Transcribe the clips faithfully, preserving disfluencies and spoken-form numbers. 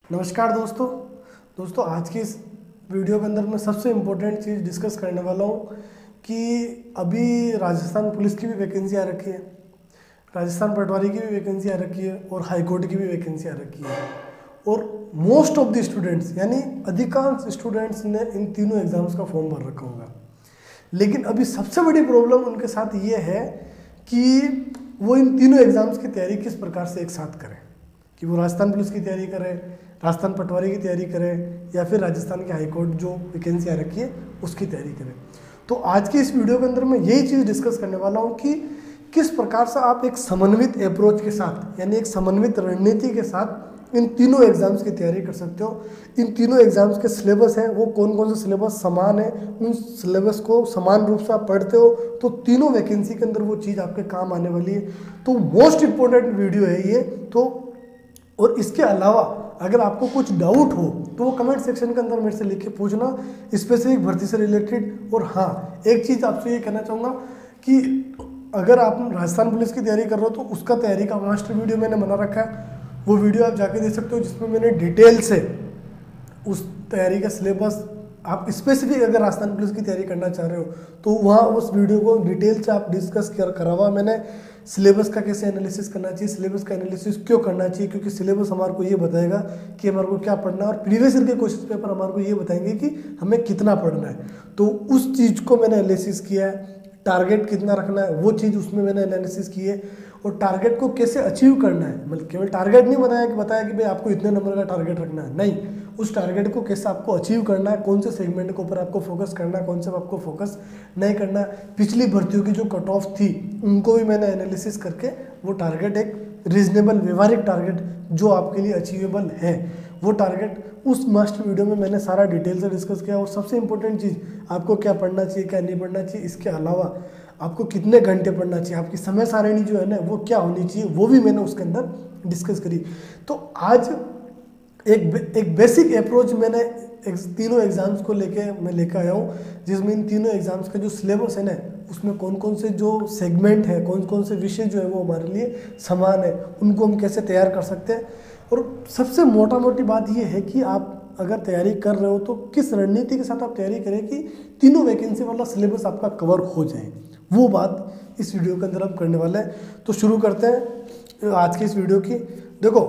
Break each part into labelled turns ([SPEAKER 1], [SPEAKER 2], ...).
[SPEAKER 1] नमस्कार दोस्तों दोस्तों आज की इस वीडियो के अंदर मैं सबसे इम्पोर्टेंट चीज़ डिस्कस करने वाला हूँ कि अभी राजस्थान पुलिस की भी वैकेंसी आ रखी है, राजस्थान पटवारी की भी वैकेंसी आ रखी है और हाई कोर्ट की भी वैकेंसी आ रखी है। और मोस्ट ऑफ द स्टूडेंट्स यानी अधिकांश स्टूडेंट्स ने इन तीनों एग्जाम्स का फॉर्म भर रखा होगा, लेकिन अभी सबसे बड़ी प्रॉब्लम उनके साथ ये है कि वो इन तीनों एग्जाम्स की तैयारी किस प्रकार से एक साथ करें, कि वो राजस्थान पुलिस की तैयारी करें, राजस्थान पटवारी की तैयारी करें या फिर राजस्थान के हाई कोर्ट जो वैकेंसी आ रखी है उसकी तैयारी करें। तो आज की इस वीडियो के अंदर मैं यही चीज़ डिस्कस करने वाला हूँ कि किस प्रकार से आप एक समन्वित अप्रोच के साथ यानी एक समन्वित रणनीति के साथ इन तीनों एग्जाम्स की तैयारी कर सकते हो। इन तीनों एग्जाम्स के सिलेबस हैं वो कौन कौन से सिलेबस समान है, उन सिलेबस को समान रूप से आप पढ़ते हो तो तीनों वैकेंसी के अंदर वो चीज़ आपके काम आने वाली है। तो मोस्ट इम्पोर्टेंट वीडियो है ये। तो और इसके अलावा अगर आपको कुछ डाउट हो तो वो कमेंट सेक्शन के अंदर मेरे से लिख के पूछना स्पेसिफिक भर्ती से रिलेटेड। और हाँ, एक चीज़ आपसे ये कहना चाहूँगा कि अगर आप राजस्थान पुलिस की तैयारी कर रहे हो तो उसका तैयारी का मास्टर वीडियो मैंने बना रखा है, वो वीडियो आप जाके देख सकते हो जिसमें मैंने डिटेल से उस तैयारी का सिलेबस, आप स्पेसिफिक अगर राजस्थान पुलिस की तैयारी करना चाह रहे हो तो वहाँ उस वीडियो को डिटेल से आप डिस्कस कर करा हुआ मैंने। सिलेबस का कैसे एनालिसिस करना चाहिए, सिलेबस का एनालिसिस क्यों करना चाहिए, क्योंकि सिलेबस हमारे को ये बताएगा कि हमारे को क्या पढ़ना है और प्रीवियस ईयर के क्वेश्चन पेपर हमारे को ये बताएंगे कि हमें कितना पढ़ना है। तो उस चीज़ को मैंने एनालिसिस किया है। टारगेट कितना रखना है वो चीज़ उसमें मैंने एनालिसिस की है। और टारगेट को कैसे अचीव करना है, मतलब केवल टारगेट नहीं बताया कि बताया कि भाई आपको इतने नंबर का टारगेट रखना है, नहीं, उस टारगेट को कैसे आपको अचीव करना है, कौन से सेगमेंट के ऊपर आपको फोकस करना है, कौन से आपको फोकस नहीं करना है। पिछली भर्तियों की जो कट ऑफ थी उनको भी मैंने एनालिसिस करके वो टारगेट एक रीजनेबल व्यवहारिक टारगेट जो आपके लिए अचीवेबल है वो टारगेट उस मास्टर वीडियो में मैंने सारा डिटेल से डिस्कस किया। और सबसे इंपॉर्टेंट चीज़, आपको क्या पढ़ना चाहिए क्या नहीं पढ़ना चाहिए, इसके अलावा आपको कितने घंटे पढ़ना चाहिए, आपकी समय सारणी जो है ना वो क्या होनी चाहिए, वो भी मैंने उसके अंदर डिस्कस करी। तो आज एक एक बेसिक अप्रोच मैंने तीनों एग्जाम्स को लेके मैं लेकर आया हूँ, जिसमें इन तीनों एग्जाम्स का जो सिलेबस है ना उसमें कौन कौन से जो सेगमेंट है, कौन कौन से विषय जो है वो हमारे लिए समान है, उनको हम कैसे तैयार कर सकते हैं। और सबसे मोटा मोटी बात ये है कि आप अगर तैयारी कर रहे हो तो किस रणनीति के साथ आप तैयारी करें कि तीनों वैकेंसी वाला सिलेबस आपका कवर हो जाए, वो बात इस वीडियो के अंदर आप करने वाले हैं। तो शुरू करते हैं आज की इस वीडियो की। देखो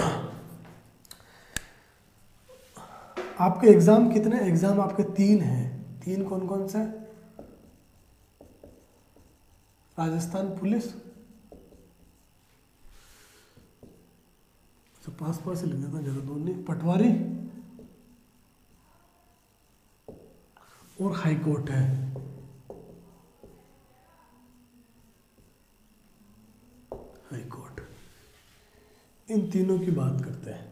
[SPEAKER 1] आपके एग्जाम कितने, एग्जाम आपके तीन हैं। तीन कौन कौन से? राजस्थान पुलिस, तो पास पास से लिख देता हूँ ज़्यादा दूर नहीं, पटवारी और हाई कोर्ट है। हाई कोर्ट, इन तीनों की बात करते हैं।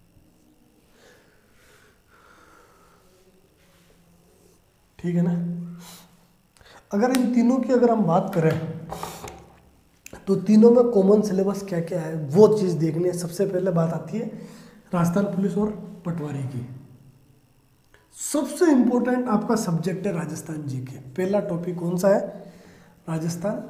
[SPEAKER 1] ठीक है ना। अगर इन तीनों की अगर हम बात करें तो तीनों में कॉमन सिलेबस क्या क्या है वो चीज़ देखनी है। सबसे पहले बात आती है राजस्थान पुलिस और पटवारी की। सबसे इंपॉर्टेंट आपका सब्जेक्ट है राजस्थान जी के। पहला टॉपिक कौन सा है? राजस्थान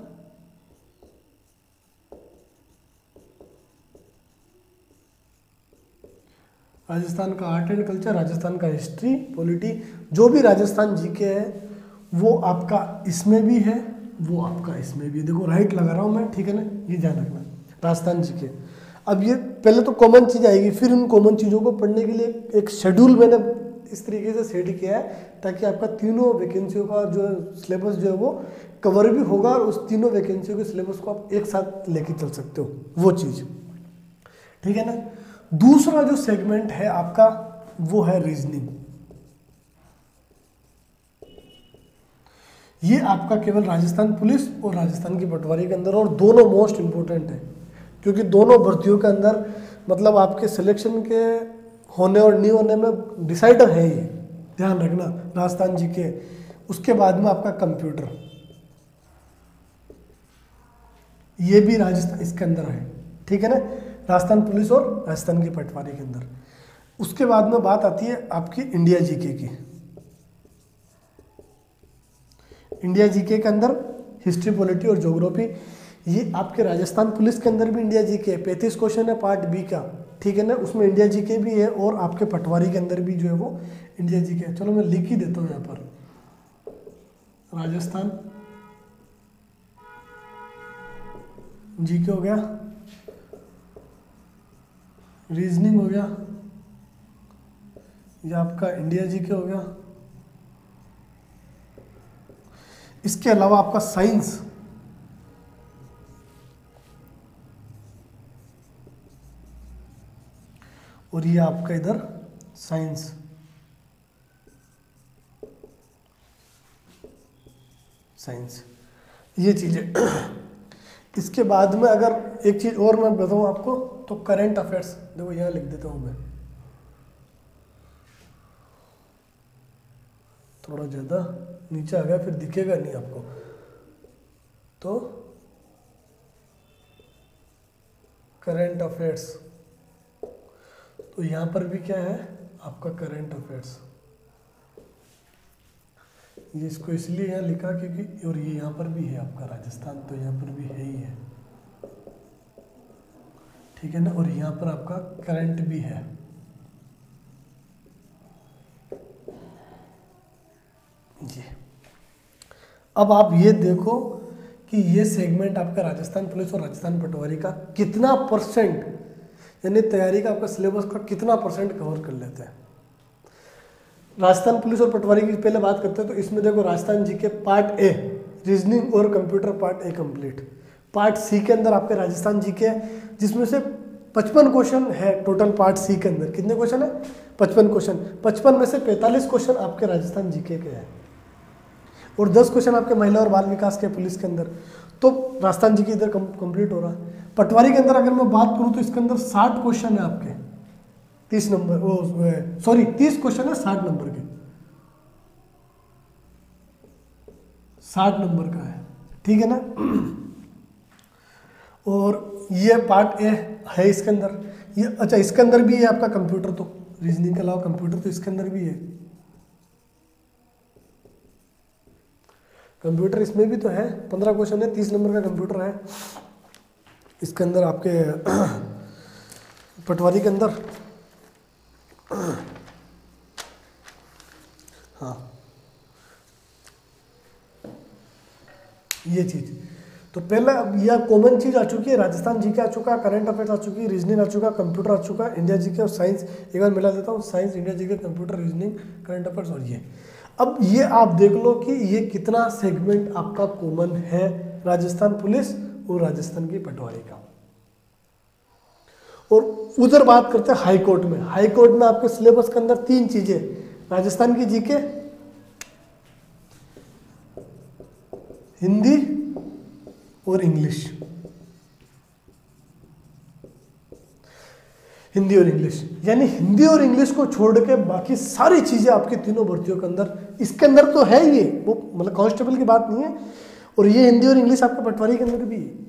[SPEAKER 1] राजस्थान का आर्ट एंड कल्चर, राजस्थान का हिस्ट्री, पॉलिटी, जो भी राजस्थान जी के है वो आपका इसमें भी है, वो आपका इसमें भी। देखो राइट लगा रहा हूँ मैं, ठीक है ना, ये ध्यान रखना राजस्थान जी के। अब ये पहले तो कॉमन चीज़ आएगी, फिर उन कॉमन चीज़ों को पढ़ने के लिए एक शेड्यूल मैंने इस तरीके से सेट किया है ताकि आपका तीनों वैकेंसियों का जो सिलेबस जो है वो कवर भी होगा और उस तीनों वैकेंसियों के सिलेबस को आप एक साथ लेके चल सकते हो, वो चीज़, ठीक है ना। दूसरा जो सेगमेंट है आपका वो है रीजनिंग। ये आपका केवल राजस्थान पुलिस और राजस्थान की पटवारी के अंदर, और दोनों मोस्ट इंपॉर्टेंट है क्योंकि दोनों भर्तियों के अंदर मतलब आपके सिलेक्शन के होने और नहीं होने में डिसाइडर है ये, ध्यान रखना राजस्थान जी के। उसके बाद में आपका कंप्यूटर, ये भी राजस्थान इसके अंदर है, ठीक है ना, राजस्थान पुलिस और राजस्थान की पटवारी के अंदर। उसके बाद में बात आती है आपकी इंडिया जीके की। इंडिया जीके के अंदर हिस्ट्री, पॉलिटी और ज्योग्राफी, ये आपके राजस्थान पुलिस के अंदर भी इंडिया जीके पैंतीस क्वेश्चन है पार्ट बी का, ठीक है ना, उसमें इंडिया जीके भी है और आपके पटवारी के अंदर भी जो है वो इंडिया जीके है। चलो मैं लिख ही देता हूँ यहाँ पर, राजस्थान जीके हो गया, रीजनिंग हो गया, ये आपका इंडिया जीके हो गया। इसके अलावा आपका साइंस, और ये आपका इधर साइंस, साइंस ये चीजें। इसके बाद में अगर एक चीज और मैं बताऊं आपको तो करंट अफेयर्स, देखो यहां लिख देता हूं मैं, थोड़ा ज़्यादा नीचे आ गया फिर दिखेगा नहीं आपको, तो करंट अफेयर्स, तो यहाँ पर भी क्या है आपका करंट अफेयर्स। ये इसको इसलिए यहाँ लिखा क्योंकि, और ये यहाँ पर भी है आपका राजस्थान, तो यहाँ पर भी है ही है, ठीक है ना, और यहाँ पर आपका करंट भी है। जी अब आप ये देखो कि ये सेगमेंट आपका राजस्थान पुलिस और राजस्थान पटवारी का कितना परसेंट, यानी तैयारी का आपका सिलेबस का कितना परसेंट कवर कर लेते हैं। राजस्थान पुलिस और पटवारी की पहले बात करते हैं तो इसमें देखो राजस्थान जी के पार्ट ए रीजनिंग और computer part A complete, part C के अंदर आपके राजस्थान जी के जिसमें से पचपन क्वेश्चन है टोटल। पार्ट सी के अंदर कितने क्वेश्चन है? पचपन क्वेश्चन। पचपन में से पैंतालीस क्वेश्चन आपके राजस्थान जीके के हैं और दस क्वेश्चन आपके महिला और बाल विकास के पुलिस के अंदर, तो राजस्थान जी के इधर कंप्लीट हो रहा है। पटवारी के अंदर अगर मैं बात करूं तो इसके अंदर साठ क्वेश्चन है आपके, तीस नंबर वो सॉरी तीस क्वेश्चन है साठ नंबर के, साठ नंबर का है, ठीक है ना। और ये पार्ट ए है इसके अंदर, ये अच्छा इसके अंदर भी है आपका कंप्यूटर, तो रीजनिंग के अलावा कंप्यूटर तो इसके अंदर भी है, कंप्यूटर इसमें भी तो है, पंद्रह क्वेश्चन है, तीस नंबर का कंप्यूटर है इसके अंदर आपके पटवारी के अंदर। हाँ ये चीज तो पहले अब यह कॉमन चीज आ चुकी है, राजस्थान जीके आ चुका, करंट अफेयर्स आ चुकी है, रीजनिंग आ चुका, कंप्यूटर आ चुका, इंडिया जीके और साइंस एक बार मिला देता हूँ, science India GK computer reasoning current affairs और ये। अब ये आप देख लो कि ये कितना सेगमेंट आपका कॉमन है राजस्थान पुलिस और राजस्थान की पटवारी का। और उधर बात करते हैं हाई कोर्ट में, हाई कोर्ट में आपके सिलेबस के अंदर तीन चीजें, राजस्थान की जीके, हिंदी और इंग्लिश, हिंदी और इंग्लिश, यानी हिंदी और इंग्लिश को छोड़ के बाकी सारी चीजें आपकी तीनों भर्तियों के अंदर, इसके अंदर तो है ये, वो मतलब कांस्टेबल की बात नहीं है, और ये हिंदी और इंग्लिश आपके पटवारी के अंदर भी है।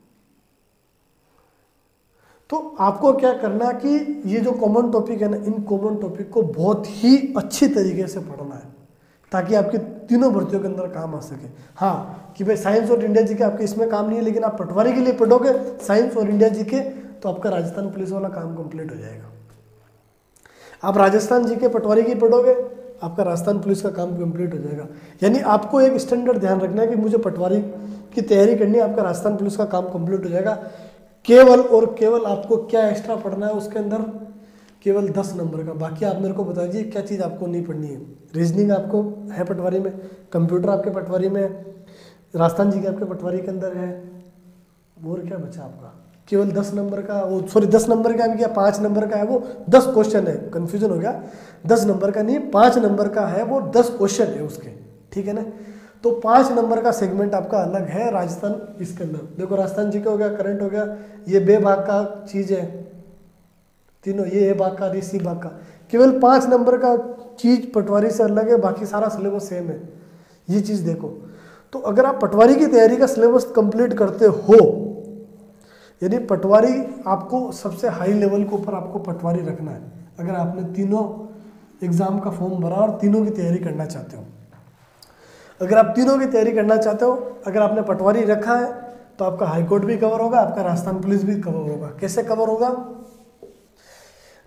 [SPEAKER 1] तो आपको क्या करना कि ये जो कॉमन टॉपिक है ना, इन कॉमन टॉपिक को बहुत ही अच्छी तरीके से पढ़ना है ताकि आपके तीनों भर्तियों के अंदर काम आ सके। हाँ कि भाई साइंस और इंडिया जी के आपके इसमें काम नहीं है, लेकिन आप पटवारी के लिए पढ़ोगे साइंस और इंडिया जी के, तो आपका राजस्थान पुलिस वाला काम कंप्लीट हो जाएगा। आप राजस्थान जी के पटवारी की पढ़ोगे, आपका राजस्थान पुलिस का काम कंप्लीट हो जाएगा। यानी आपको एक स्टैंडर्ड ध्यान रखना है कि मुझे पटवारी की तैयारी करनी है, आपका राजस्थान पुलिस का काम कंप्लीट हो जाएगा। केवल और केवल आपको क्या एक्स्ट्रा पढ़ना है उसके अंदर, केवल दस नंबर का। बाकी आप मेरे को बता दीजिए क्या चीज़ आपको नहीं पढ़नी है। रीजनिंग आपको है पटवारी में, कंप्यूटर आपके पटवारी में, राजस्थान जी के आपके पटवारी के अंदर है, और क्या बचा आपका, केवल दस नंबर का, वो सॉरी दस नंबर का भी क्या पाँच नंबर का है, वो दस क्वेश्चन है, कन्फ्यूजन हो गया, दस नंबर का नहीं पाँच नंबर का है, वो दस क्वेश्चन है उसके, ठीक है ना। तो पाँच नंबर का सेगमेंट आपका अलग है राजस्थान इसके अंदर। देखो राजस्थान जी का हो गया, करंट हो गया, ये बे भाग का चीज़ है तीनों, ये ए भाग का, ये सी भाग का, केवल पाँच नंबर का चीज़ पटवारी से अलग है, बाकी सारा सिलेबस सेम है। ये चीज़ देखो, तो अगर आप पटवारी की तैयारी का सिलेबस कंप्लीट करते हो, यानी पटवारी आपको सबसे हाई लेवल के ऊपर आपको पटवारी रखना है अगर आपने तीनों एग्ज़ाम का फॉर्म भरा और तीनों की तैयारी करना चाहते हो। अगर आप तीनों की तैयारी करना चाहते हो, अगर आपने पटवारी रखा है तो आपका हाई कोर्ट भी कवर होगा, आपका राजस्थान पुलिस भी कवर होगा। कैसे कवर होगा?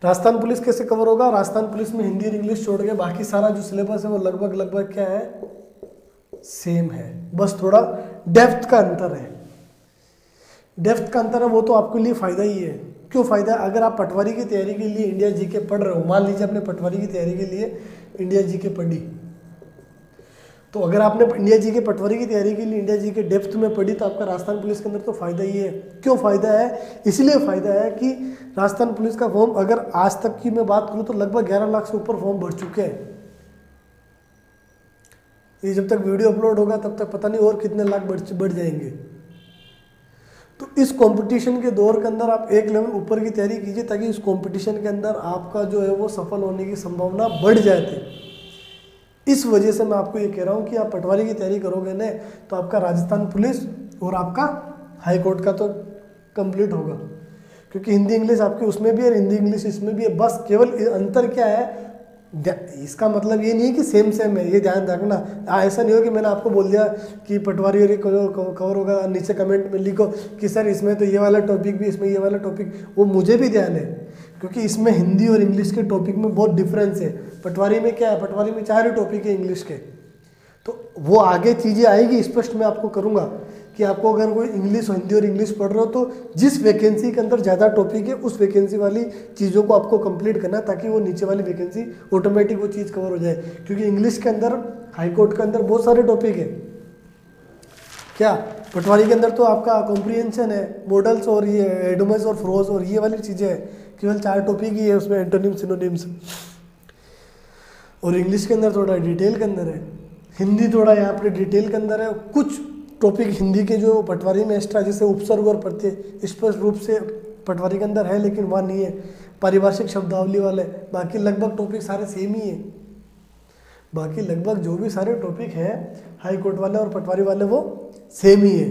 [SPEAKER 1] राजस्थान पुलिस कैसे कवर होगा? राजस्थान पुलिस में हिंदी और इंग्लिश छोड़ के बाकी सारा जो सिलेबस है वो लगभग लगभग क्या है, सेम है, बस थोड़ा डेप्थ का अंतर है। डेप्थ का अंतर है वो तो आपके लिए फायदा ही है। क्यों फायदा? अगर आप पटवारी की तैयारी के लिए इंडिया जीके पढ़ रहे हो, मान लीजिए आपने पटवारी की तैयारी के लिए इंडिया जीके पढ़ी, तो अगर आपने इंडिया जी के पटवारी की तैयारी के लिए इंडिया जी के डेप्थ में पढ़ी तो आपका राजस्थान पुलिस के अंदर तो फायदा ही है। क्यों फायदा है? इसलिए फायदा है कि राजस्थान पुलिस का फॉर्म अगर आज तक की मैं बात करूं तो लगभग ग्यारह लाख से ऊपर फॉर्म भर चुके हैं। ये जब तक वीडियो अपलोड होगा तब तक पता नहीं और कितने लाख बढ़ बढ़ जाएंगे। तो इस कंपटीशन के दौर के अंदर आप एक लेवल ऊपर की तैयारी कीजिए ताकि इस कंपटीशन के अंदर आपका जो है वो सफल होने की संभावना बढ़ जाए। इस वजह से मैं आपको ये कह रहा हूँ कि आप पटवारी की तैयारी करोगे ना तो आपका राजस्थान पुलिस और आपका हाई कोर्ट का तो कंप्लीट होगा, क्योंकि हिंदी इंग्लिश आपकी उसमें भी है, हिंदी इंग्लिश इसमें भी है। बस केवल अंतर क्या है, इसका मतलब ये नहीं है कि सेम सेम है, ये ध्यान रखना। ऐसा नहीं हो कि मैंने आपको बोल दिया कि पटवारी और कवर होगा, नीचे कमेंट में लिखो कि सर इसमें तो ये वाला टॉपिक भी, इसमें ये वाला टॉपिक, वो मुझे भी ध्यान है क्योंकि इसमें हिंदी और इंग्लिश के टॉपिक में बहुत डिफरेंस है। पटवारी में क्या है, पटवारी में चार ही टॉपिक है इंग्लिश के, तो वो आगे चीज़ें आएगी, स्पष्ट मैं आपको करूँगा कि आपको अगर कोई इंग्लिश हिंदी और इंग्लिश पढ़ रहे हो तो जिस वैकेंसी के अंदर ज़्यादा टॉपिक है उस वैकेंसी वाली चीज़ों को आपको कंप्लीट करना है ताकि वो नीचे वाली वैकेंसी ऑटोमेटिक वो चीज़ कवर हो जाए। क्योंकि इंग्लिश के अंदर हाई कोर्ट के अंदर बहुत सारे टॉपिक है, क्या पटवारी के अंदर तो आपका कॉम्प्रिहेंशन है, मॉडल्स और ये एडोमस और फ्रोज और ये वाली चीज़ें हैं, केवल चार टॉपिक ही है उसमें, एंटोनिम सिनोनिम्स। और इंग्लिश के अंदर थोड़ा डिटेल के अंदर है, हिंदी थोड़ा यहाँ पर डिटेल के अंदर है। कुछ टॉपिक हिंदी के जो पटवारी में एक्स्ट्रा जैसे उपसर्ग और प्रत्यय स्पष्ट रूप से पटवारी के अंदर है लेकिन वहाँ नहीं है, पारिभाषिक शब्दावली वाले, बाकी लगभग टॉपिक सारे सेम ही है। बाकी लगभग जो भी सारे टॉपिक हैं हाई कोर्ट वाले और पटवारी वाले वो सेम ही है।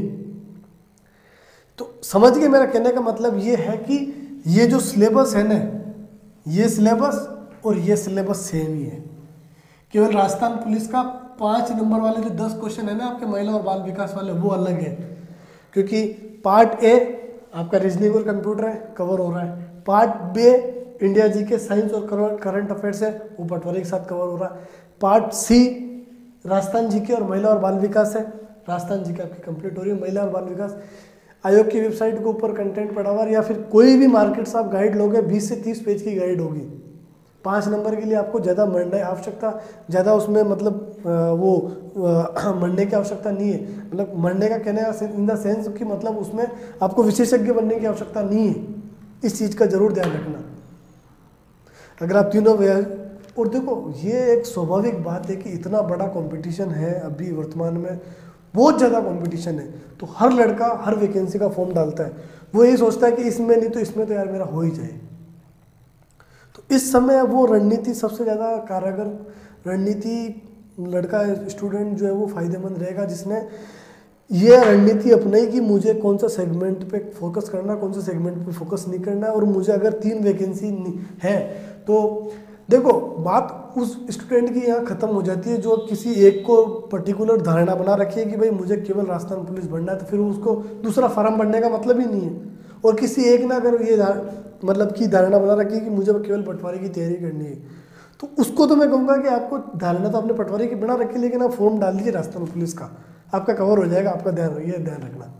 [SPEAKER 1] तो समझ के मेरा कहने का मतलब ये है कि ये जो सिलेबस है ना, ये सिलेबस और ये सिलेबस सेम ही है। केवल राजस्थान पुलिस का पाँच नंबर वाले जो दस क्वेश्चन है ना आपके महिला और बाल विकास वाले वो अलग है, क्योंकि पार्ट ए आपका रीजनिंग और कंप्यूटर है, कवर हो रहा है। पार्ट बी इंडिया जी के साइंस और करंट अफेयर्स है, वो पटवारी के साथ कवर हो रहा है। पार्ट सी राजस्थान जी के और महिला और बाल विकास है, राजस्थान जी के आपकी कंप्लीट हो रही है। महिला और बाल विकास आयोग की वेबसाइट के ऊपर कंटेंट पड़ा हुआ है, या फिर कोई भी मार्केट से आप गाइड लोगे बीस से तीस पेज की गाइड होगी। पाँच नंबर के लिए आपको ज़्यादा मरने की आवश्यकता, ज़्यादा उसमें मतलब वो मरने की आवश्यकता नहीं है। मतलब मरने का कहने का इन द सेंस कि मतलब उसमें आपको विशेषज्ञ बनने की आवश्यकता नहीं है। इस चीज़ का जरूर ध्यान रखना। अगर आप तीनों, और देखो ये एक स्वाभाविक बात है कि इतना बड़ा कंपटीशन है अभी वर्तमान में, बहुत ज़्यादा कंपटीशन है, तो हर लड़का हर वैकेंसी का फॉर्म डालता है। वो यही सोचता है कि इसमें नहीं तो इसमें तो यार मेरा हो ही जाए। तो इस समय वो रणनीति सबसे ज़्यादा कारगर रणनीति लड़का स्टूडेंट जो है वो फायदेमंद रहेगा जिसने ये रणनीति अपनाई कि मुझे कौन सा सेगमेंट पे फोकस करना, कौन सा सेगमेंट पे फोकस नहीं करना है। और मुझे अगर तीन वैकेंसी है तो देखो बात उस स्टूडेंट की यहाँ ख़त्म हो जाती है जो किसी एक को पर्टिकुलर धारणा बना रखी है कि भाई मुझे केवल राजस्थान पुलिस बनना है, तो फिर उसको दूसरा फार्म भरने का मतलब ही नहीं है। और किसी एक ना अगर ये मतलब की धारणा बना रखी है कि मुझे केवल पटवारी की तैयारी करनी है, तो उसको तो मैं कहूँगा कि आपको धारणा तो अपने पटवारी की बना रखी है, लेकिन आप फॉर्म डाल दीजिए राजस्थान पुलिस का, आपका कवर हो जाएगा। आपका ध्यान ये ध्यान रखना,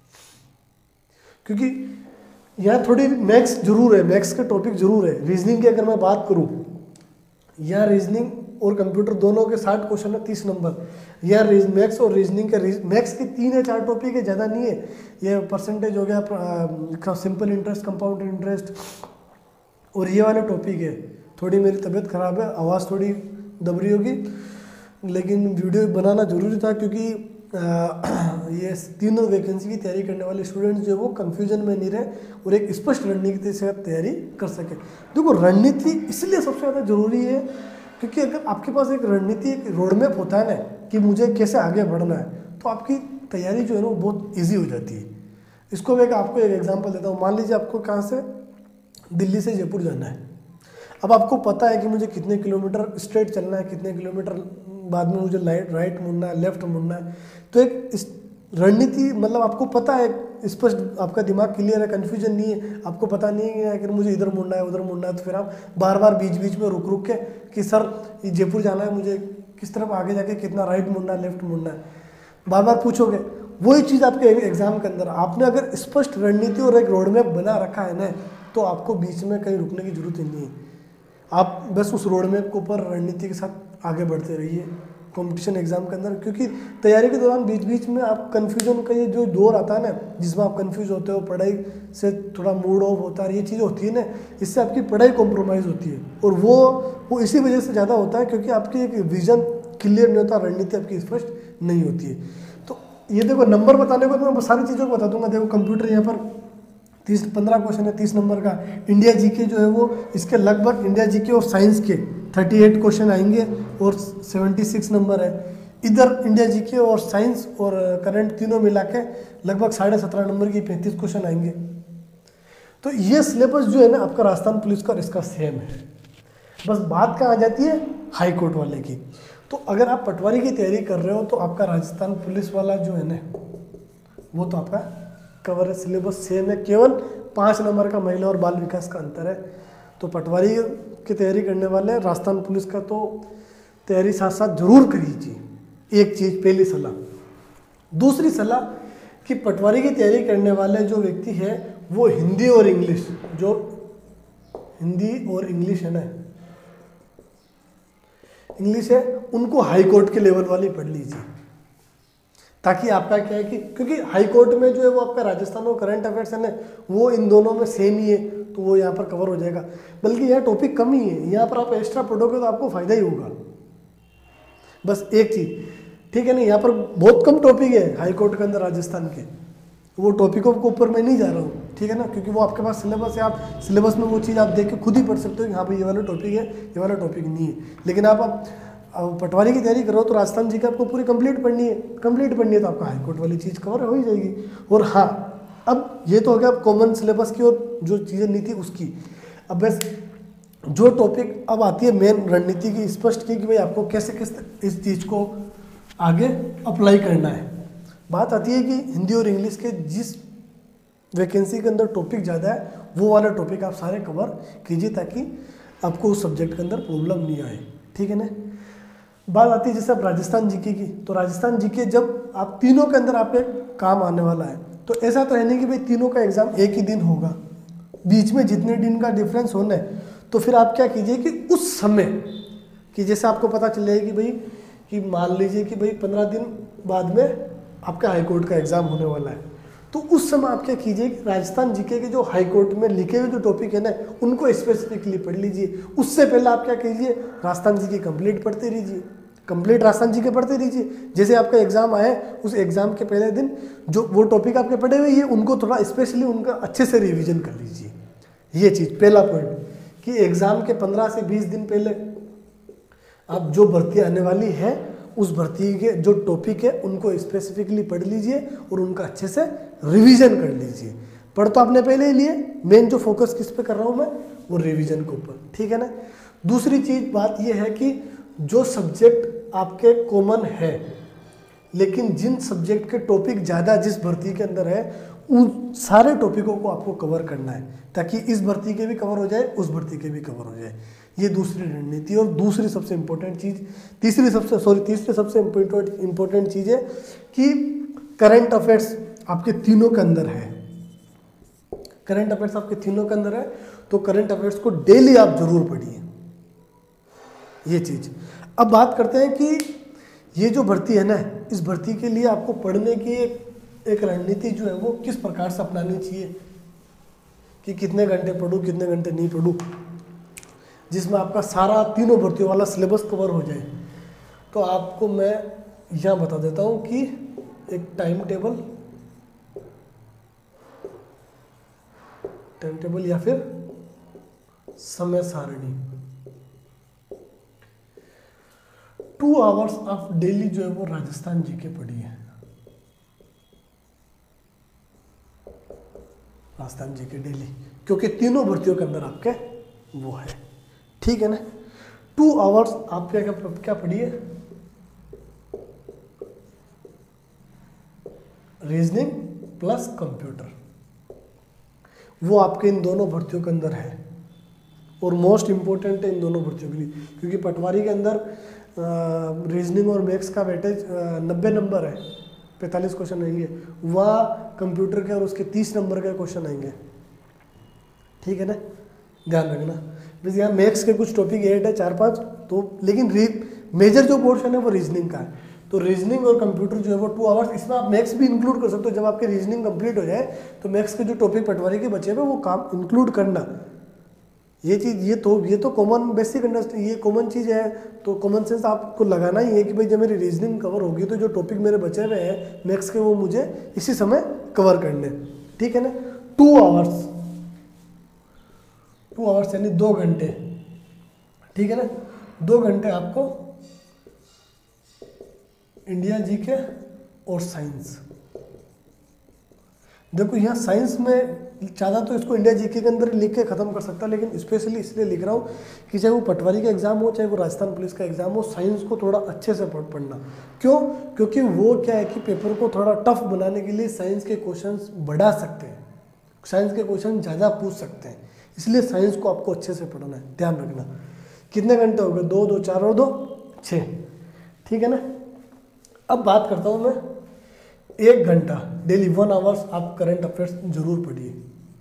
[SPEAKER 1] क्योंकि यहाँ थोड़ी मैथ्स जरूर है, मैथ्स के टॉपिक जरूर है। रीजनिंग की अगर मैं बात करूँ, यहाँ रीजनिंग और कंप्यूटर दोनों के साठ क्वेश्चन है, तीस नंबर। यहाँ मैथ्स और रीजनिंग के मैथ्स के तीन या चार टॉपिक है, ज़्यादा नहीं है। ये परसेंटेज हो गया, सिंपल इंटरेस्ट, कंपाउंड इंटरेस्ट, और ये वाले टॉपिक है। थोड़ी मेरी तबीयत ख़राब है, आवाज़ थोड़ी दब रही होगी, लेकिन वीडियो बनाना ज़रूरी था क्योंकि आ, ये तीनों वैकेंसी की तैयारी करने वाले स्टूडेंट्स जो वो कंफ्यूजन में नहीं रहे और एक स्पष्ट रणनीति से तैयारी कर सके। देखो रणनीति इसलिए सबसे ज़्यादा ज़रूरी है क्योंकि अगर आपके पास एक रणनीति, एक रोड मैप होता है ना कि मुझे कैसे आगे बढ़ना है, तो आपकी तैयारी जो है ना वो बहुत ईजी हो जाती है। इसको मैं आपको एक एग्जाम्पल देता हूँ। मान लीजिए आपको कहाँ से, दिल्ली से जयपुर जाना है। अब आपको पता है कि मुझे कितने किलोमीटर स्ट्रेट चलना है, कितने किलोमीटर बाद में मुझे लाइट राइट मुड़ना है, लेफ्ट मुड़ना है। तो एक रणनीति मतलब आपको पता है, स्पष्ट, आपका दिमाग क्लियर है, कन्फ्यूजन नहीं है, आपको पता नहीं है कि अगर मुझे इधर मुड़ना है उधर मुड़ना है, तो फिर आप बार बार बीच बीच में रुक रुक के कि सर ये जयपुर जाना है, मुझे किस तरफ आगे जाके कितना राइट मुड़ना है, लेफ्ट मुड़ना है, बार बार पूछोगे। वही चीज़ आपके एग्जाम के अंदर आपने अगर स्पष्ट रणनीति और एक रोड मैप बना रखा है ना, तो आपको बीच में कहीं रुकने की जरूरत ही नहीं है। आप बस उस रोड मैप के ऊपर रणनीति के साथ आगे बढ़ते रहिए कंपटीशन एग्जाम के अंदर, क्योंकि तैयारी के दौरान बीच बीच में आप कन्फ्यूजन का ये जो दौर आता है ना, जिसमें आप कंफ्यूज होते हो, पढ़ाई से थोड़ा मूड ऑफ होता है, ये चीज़ होती है ना, इससे आपकी पढ़ाई कॉम्प्रोमाइज़ होती है। और वो वो इसी वजह से ज़्यादा होता है क्योंकि आपकी एक विजन क्लियर नहीं होता, रणनीति आपकी स्पष्ट नहीं होती है। तो ये देखो नंबर बताने को तो मैं सारी चीज़ों को बता दूंगा। देखो कंप्यूटर यहाँ पर तीस पंद्रह क्वेश्चन है, तीस नंबर का। इंडिया जीके जो है वो इसके लगभग इंडिया जीके और साइंस के अड़तीस क्वेश्चन आएंगे और छिहत्तर नंबर है। इधर इंडिया जीके और साइंस और करंट तीनों मिला के लगभग साढ़े सत्रह नंबर की पैंतीस क्वेश्चन आएंगे। तो ये सिलेबस जो है ना आपका राजस्थान पुलिस का और इसका सेम है। बस बात कहाँ आ जाती है, हाई कोर्ट वाले की। तो अगर आप पटवारी की तैयारी कर रहे हो तो आपका राजस्थान पुलिस वाला जो है ना वो तो आपका कवर है, सिलेबस सेम है, केवल पाँच नंबर का महिला और बाल विकास का अंतर है। तो पटवारी की तैयारी करने वाले राजस्थान पुलिस का तो तैयारी साथ साथ जरूर करिए। एक चीज़ पहली सलाह। दूसरी सलाह कि पटवारी की तैयारी करने वाले जो व्यक्ति है वो हिंदी और इंग्लिश, जो हिंदी और इंग्लिश है ना, इंग्लिश है, उनको हाई कोर्ट के लेवल वाली पढ़ लीजिए, ताकि आपका क्या है कि क्योंकि हाई कोर्ट में जो है वो आपका राजस्थान और करंट अफेयर्स है ना, वो इन दोनों में सेम ही है, तो वो यहाँ पर कवर हो जाएगा। बल्कि यह टॉपिक कम ही है, यहाँ पर आप एक्स्ट्रा पढ़ोगे तो आपको फायदा ही होगा। बस एक चीज़, ठीक है ना, यहाँ पर बहुत कम टॉपिक है हाई कोर्ट के अंदर राजस्थान के, वो टॉपिकों के ऊपर मैं नहीं जा रहा हूँ, ठीक है ना, क्योंकि वो आपके पास सिलेबस है, आप सिलेबस में वो चीज़ आप देख के खुद ही पढ़ सकते हो कि हाँ भाई ये वाला टॉपिक है, ये वाला टॉपिक नहीं है। लेकिन आप अब पटवारी की तैयारी करो तो राजस्थान जी का आपको पूरी कंप्लीट पढ़नी है, कंप्लीट पढ़नी है तो आपका हाईकोर्ट वाली चीज़ कवर हो ही जाएगी। और हाँ, अब ये तो हो गया कॉमन सिलेबस की और जो चीज़ें नहीं थी उसकी। अब बस जो टॉपिक अब आती है मेन रणनीति की स्पष्ट की कि भाई आपको कैसे किस इस चीज़ को आगे अप्लाई करना है। बात आती है कि हिंदी और इंग्लिश के जिस वैकेंसी के अंदर टॉपिक ज़्यादा है वो वाला टॉपिक आप सारे कवर कीजिए, ताकि आपको उस सब्जेक्ट के अंदर प्रॉब्लम नहीं आए, ठीक है ना। बात आती है जैसे अब राजस्थान जीके की, तो राजस्थान जीके जब आप तीनों के अंदर आप एक काम आने वाला है, तो ऐसा तो है नहीं कि भाई तीनों का एग्जाम एक ही दिन होगा, बीच में जितने दिन का डिफरेंस होना है, तो फिर आप क्या कीजिए कि उस समय कि जैसे आपको पता चल जाए कि भाई कि मान लीजिए कि भाई पंद्रह दिन बाद में आपका हाईकोर्ट का एग्जाम होने वाला है, तो उस समय आप क्या कीजिए कि राजस्थान जीके के जो हाईकोर्ट में लिखे हुए जो टॉपिक है ना उनको स्पेसिफिकली पढ़ लीजिए। उससे पहले आप क्या कीजिए, राजस्थान जी की कंप्लीट पढ़ते रहिए, कंप्लीट राजस्थान जी के पढ़ते रहिए। जैसे आपका एग्जाम आए उस एग्जाम के पहले दिन जो वो टॉपिक आपके पढ़े हुए हैं उनको थोड़ा स्पेशली उनका अच्छे से रिविजन कर लीजिए। ये चीज़ पहला पॉइंट कि एग्जाम के पंद्रह से बीस दिन पहले आप जो भर्ती आने वाली है उस भर्ती के जो टॉपिक है उनको स्पेसिफिकली पढ़ लीजिए और उनका अच्छे से रिवीजन कर लीजिए। पढ़ तो आपने पहले ही लिए, मेन जो फोकस किस पे कर रहा हूँ मैं, वो रिवीजन के ऊपर, ठीक है ना। दूसरी चीज बात ये है कि जो सब्जेक्ट आपके कॉमन है लेकिन जिन सब्जेक्ट के टॉपिक ज़्यादा जिस भर्ती के अंदर है उन सारे टॉपिकों को आपको कवर करना है, ताकि इस भर्ती के भी कवर हो जाए उस भर्ती के भी कवर हो जाए। ये दूसरी रणनीति। और दूसरी सबसे इम्पोर्टेंट चीज़ तीसरी सबसे सॉरी तीसरी सबसे इम्पोर्टेंट चीज़ है कि करंट अफेयर्स आपके तीनों के अंदर है। करंट अफेयर्स आपके तीनों के अंदर है तो करंट अफेयर्स को डेली आप जरूर पढ़िए, ये चीज़। अब बात करते हैं कि ये जो भर्ती है ना, इस भर्ती के लिए आपको पढ़ने की एक एक रणनीति जो है वो किस प्रकार से अपनानी चाहिए, कि कितने घंटे पढूं कितने घंटे नहीं पढूं, जिसमें आपका सारा तीनों भर्तियों वाला सिलेबस कवर हो जाए। तो आपको मैं यहाँ बता देता हूँ कि एक टाइम टेबल टाइम टेबल या फिर समय सारणी, टू आवर्स ऑफ डेली जो है वो राजस्थान जी के पढ़ी है, राजस्थान जी के डेली, क्योंकि तीनों भर्तियों के अंदर आपके वो है, ठीक है ना। टू आवर्स आप क्या क्या, क्या पढ़िए, रीजनिंग प्लस कंप्यूटर, वो आपके इन दोनों भर्तियों के अंदर है और मोस्ट इम्पोर्टेंट है इन दोनों भर्तियों के लिए, क्योंकि पटवारी के अंदर रीजनिंग और मैथ्स का वेटेज नब्बे नंबर है, पैंतालीस क्वेश्चन आएंगे, वहाँ कंप्यूटर के और उसके तीस नंबर के क्वेश्चन आएंगे, ठीक है ना, ध्यान रखना। बस यहाँ मैथ्स के कुछ टॉपिक ऐड है चार पांच, तो लेकिन मेजर जो पोर्शन है वो रीजनिंग का है, तो रीजनिंग और कंप्यूटर जो है वो टू आवर्स, इसमें आप मैथ्स भी इंक्लूड कर सकते हो। जब आपके रीजनिंग कंप्लीट हो जाए तो मैथ्स के जो टॉपिक पटवारी के बचे हुए वो काम इंक्लूड करना, ये चीज़ ये तो ये तो कॉमन बेसिक अंडरस्टैंडिंग, ये कॉमन चीज़ है, तो कॉमन सेंस आपको लगाना ही है कि भाई जब मेरी रीजनिंग कवर होगी तो जो टॉपिक मेरे बचे हुए हैं मैथ्स के वो मुझे इसी समय कवर करने, ठीक है ना। टू आवर्स टू आवर्स यानी दो घंटे, ठीक है ना, दो घंटे आपको इंडिया जीके और साइंस। देखो यहाँ साइंस में ज़्यादा तो इसको इंडिया जीके के अंदर लिख के ख़त्म कर सकता, लेकिन स्पेशली इसलिए लिख रहा हूँ कि चाहे वो पटवारी का एग्जाम हो चाहे वो राजस्थान पुलिस का एग्जाम हो, साइंस को थोड़ा अच्छे से पढ़ पढ़ना। क्यों? क्योंकि वो क्या है कि पेपर को थोड़ा टफ बनाने के लिए साइंस के क्वेश्चंस बढ़ा सकते हैं, साइंस के क्वेश्चन ज़्यादा पूछ सकते हैं, इसलिए साइंस को आपको अच्छे से पढ़ना है, ध्यान रखना। कितने घंटे हो गए? दो दो चार और दो छः, ठीक है ना। अब बात करता हूँ मैं एक घंटा डेली वन आवर्स आप करंट अफेयर्स जरूर पढ़िए,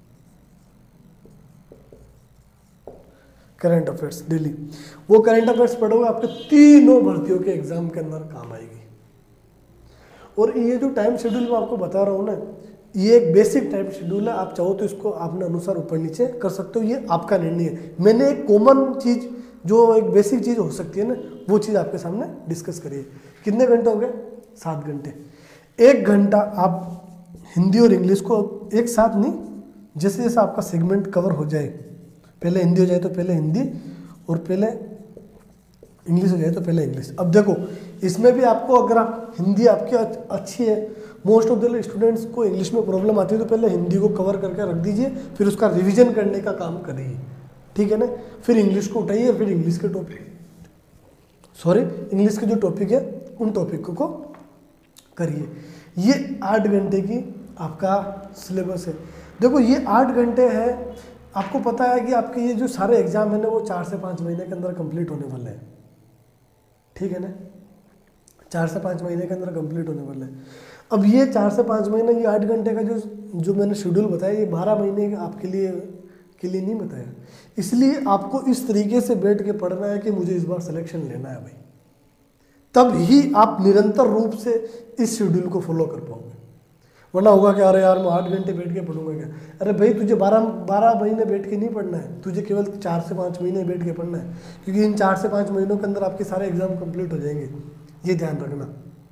[SPEAKER 1] करंट अफेयर्स डेली। वो करंट अफेयर्स पढ़ोगे आपके तीनों भर्तियों के एग्जाम के अंदर काम आएगी। और ये जो टाइम शेड्यूल मैं आपको बता रहा हूँ ना, ये एक बेसिक टाइम शेड्यूल है, आप चाहो तो इसको अपने अनुसार ऊपर नीचे कर सकते हो, ये आपका निर्णय है। मैंने एक कॉमन चीज जो एक बेसिक चीज हो सकती है ना, वो चीज आपके सामने डिस्कस करिए। कितने घंटे हो गए? सात घंटे। एक घंटा आप हिंदी और इंग्लिश को एक साथ नहीं, जैसे जैसे आपका सेगमेंट कवर हो जाए, पहले हिंदी हो जाए तो पहले हिंदी और पहले इंग्लिश हो जाए तो पहले इंग्लिश। अब देखो इसमें भी आपको अगर आप हिंदी आपकी अच्छी है, मोस्ट ऑफ द स्टूडेंट्स को इंग्लिश में प्रॉब्लम आती है, तो पहले हिंदी को कवर करके रख दीजिए, फिर उसका रिवीजन करने का काम करिए, ठीक है ना। फिर इंग्लिश को उठाइए, फिर इंग्लिश के टॉपिक सॉरी इंग्लिश के जो टॉपिक है उन टॉपिक को करिए। ये आठ घंटे की आपका सिलेबस है। देखो ये आठ घंटे है, आपको पता है कि आपके ये जो सारे एग्जाम है ना वो चार से पाँच महीने के अंदर कंप्लीट होने वाले हैं, ठीक है ना, चार से पाँच महीने के अंदर कंप्लीट होने वाले हैं। अब ये चार से पाँच महीने ये आठ घंटे का जो जो मैंने शेड्यूल बताया, ये बारह महीने आपके लिए के लिए नहीं बताया, इसलिए आपको इस तरीके से बैठ के पढ़ना है कि मुझे इस बार सिलेक्शन लेना है भाई, तब ही आप निरंतर रूप से इस शेड्यूल को फॉलो कर पाओगे। वरना होगा कि अरे यार मैं आठ घंटे बैठ के पढ़ूंगा क्या? अरे भाई तुझे बारह बारह महीने बैठ के नहीं पढ़ना है, तुझे केवल चार से पाँच महीने बैठ के पढ़ना है, क्योंकि इन चार से पाँच महीनों के अंदर आपके सारे एग्जाम कंप्लीट हो जाएंगे, ये ध्यान रखना।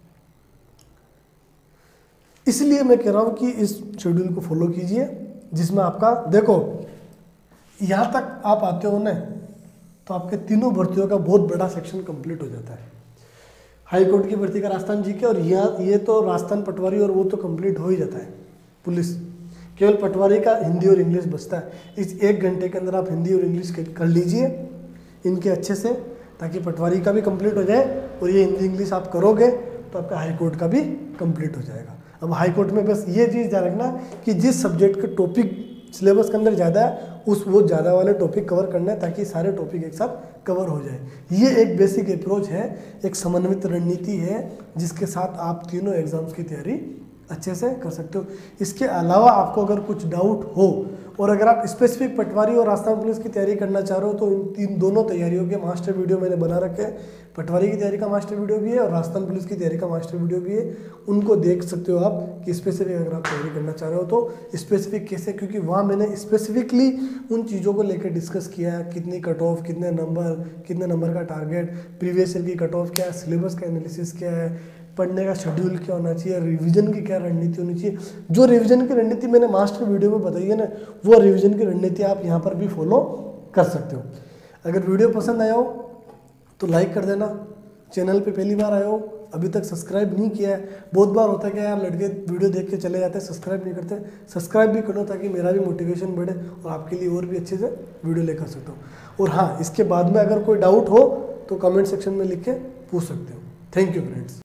[SPEAKER 1] इसलिए मैं कह रहा हूँ कि इस शेड्यूल को फॉलो कीजिए, जिसमें आपका देखो यहाँ तक आप आते हो ना तो आपके तीनों भर्तियों का बहुत बड़ा सेक्शन कंप्लीट हो जाता है। हाई कोर्ट की भर्ती का राजस्थान जी के, और यहाँ ये तो राजस्थान पटवारी और वो तो कंप्लीट हो ही जाता है। पुलिस केवल पटवारी का हिंदी और इंग्लिश बचता है। इस एक घंटे के अंदर आप हिंदी और इंग्लिश कर लीजिए इनके अच्छे से, ताकि पटवारी का भी कंप्लीट हो जाए, और ये हिंदी इंग्लिश आप करोगे तो आपका हाई कोर्ट का भी कंप्लीट हो जाएगा। अब हाई कोर्ट में बस ये चीज़ ध्यान रखना कि जिस सब्जेक्ट के टॉपिक सिलेबस के अंदर ज़्यादा है उस वो ज़्यादा वाले टॉपिक कवर करना है, ताकि सारे टॉपिक एक साथ कवर हो जाए। ये एक बेसिक अप्रोच है, एक समन्वित रणनीति है, जिसके साथ आप तीनों एग्जाम्स की तैयारी अच्छे से कर सकते हो। इसके अलावा आपको अगर कुछ डाउट हो, और अगर आप स्पेसिफिक पटवारी और राजस्थान पुलिस की तैयारी करना चाह रहे हो, तो इन तीन दोनों तैयारियों के मास्टर वीडियो मैंने बना रखे हैं। पटवारी की तैयारी का मास्टर वीडियो भी है और राजस्थान पुलिस की तैयारी का मास्टर वीडियो भी है। उनको देख सकते हो आप कि स्पेसिफिक अगर आप तैयारी करना चाह रहे हो तो स्पेसिफिक कैसे, क्योंकि वहाँ मैंने स्पेसिफिकली उन चीज़ों को लेकर डिस्कस किया है, कितनी कट ऑफ, कितने नंबर, कितने नंबर का टारगेट, प्रीवियस ईयर की कट ऑफ क्या है, सिलेबस का एनालिसिस क्या है, पढ़ने का शेड्यूल क्या होना चाहिए, रिवीजन की क्या रणनीति होनी चाहिए। जो रिवीजन की रणनीति मैंने मास्टर वीडियो में बताई है ना, वो रिवीजन की रणनीति आप यहाँ पर भी फॉलो कर सकते हो। अगर वीडियो पसंद आया हो तो लाइक कर देना। चैनल पे पहली बार आए हो, अभी तक सब्सक्राइब नहीं किया है, बहुत बार होता है कि यार लड़के वीडियो देख के चले जाते हैं, सब्सक्राइब नहीं करते। सब्सक्राइब भी करो ताकि मेरा भी मोटिवेशन बढ़े और आपके लिए और भी अच्छे से वीडियो लेकर सकता हूँ। और हाँ, इसके बाद में अगर कोई डाउट हो तो कमेंट सेक्शन में लिख के पूछ सकते हो। Thank you friends.